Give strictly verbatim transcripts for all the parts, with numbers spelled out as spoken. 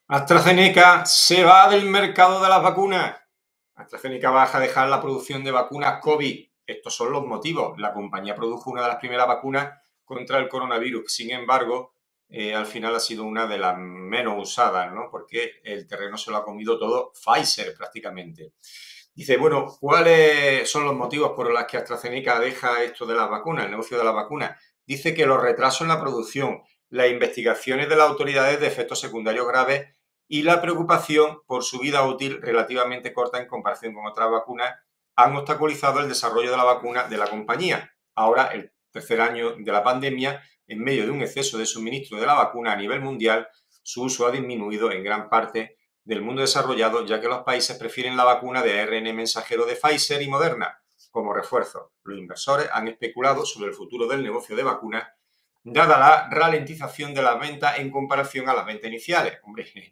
AstraZeneca se va del mercado de las vacunas. AstraZeneca va a dejar la producción de vacunas COVID. Estos son los motivos. La compañía produjo una de las primeras vacunas contra el coronavirus. Sin embargo, eh, al final ha sido una de las menos usadas, ¿no? Porque el terreno se lo ha comido todo Pfizer prácticamente. Dice, bueno, ¿cuáles son los motivos por los que AstraZeneca deja esto de las vacunas, el negocio de las vacunas? Dice que los retrasos en la producción, las investigaciones de las autoridades de efectos secundarios graves y la preocupación por su vida útil relativamente corta en comparación con otras vacunas han obstaculizado el desarrollo de la vacuna de la compañía. Ahora, el tercer año de la pandemia, en medio de un exceso de suministro de la vacuna a nivel mundial, su uso ha disminuido en gran parte del mundo desarrollado, ya que los países prefieren la vacuna de A R N mensajero de Pfizer y Moderna como refuerzo. Los inversores han especulado sobre el futuro del negocio de vacunas, dada la ralentización de las ventas en comparación a las ventas iniciales. Hombre,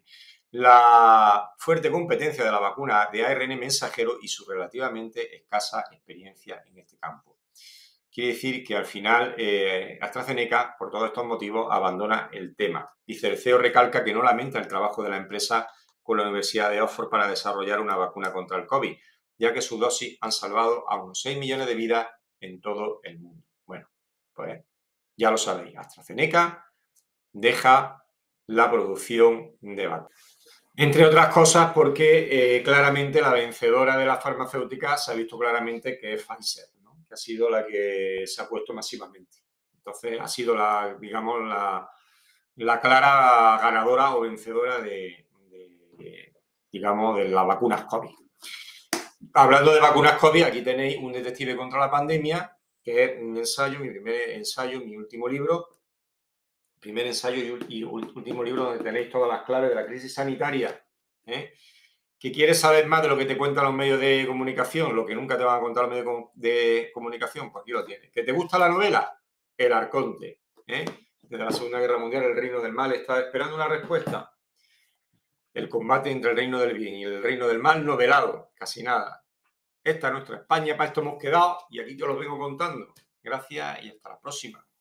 la fuerte competencia de la vacuna de A R N mensajero y su relativamente escasa experiencia en este campo. Quiere decir que al final eh, AstraZeneca, por todos estos motivos, abandona el tema. Dice, el C E O recalca que no lamenta el trabajo de la empresa con la Universidad de Oxford para desarrollar una vacuna contra el COVID, ya que sus dosis han salvado a unos seis millones de vidas en todo el mundo. Bueno, pues ya lo sabéis, AstraZeneca deja la producción de vacunas. Entre otras cosas porque eh, claramente la vencedora de las farmacéuticas se ha visto claramente que es Pfizer, ¿no? Que ha sido la que se ha puesto masivamente. Entonces ha sido la, digamos, la, la clara ganadora o vencedora de, de, de, digamos, de las vacunas COVID. Hablando de vacunas COVID, aquí tenéis Un detective contra la pandemia, que es un ensayo, mi primer ensayo, mi último libro, primer ensayo y último libro donde tenéis todas las claves de la crisis sanitaria. ¿eh? ¿Que quieres saber más de lo que te cuentan los medios de comunicación? Lo que nunca te van a contar los medios de comunicación, pues aquí lo tienes. ¿Que te gusta la novela? El Arconte. ¿eh? Desde la Segunda Guerra Mundial, el reino del mal está esperando una respuesta. El combate entre el reino del bien y el reino del mal, novelado. Casi nada. Esta es nuestra España, para esto hemos quedado y aquí yo lo vengo contando. Gracias y hasta la próxima.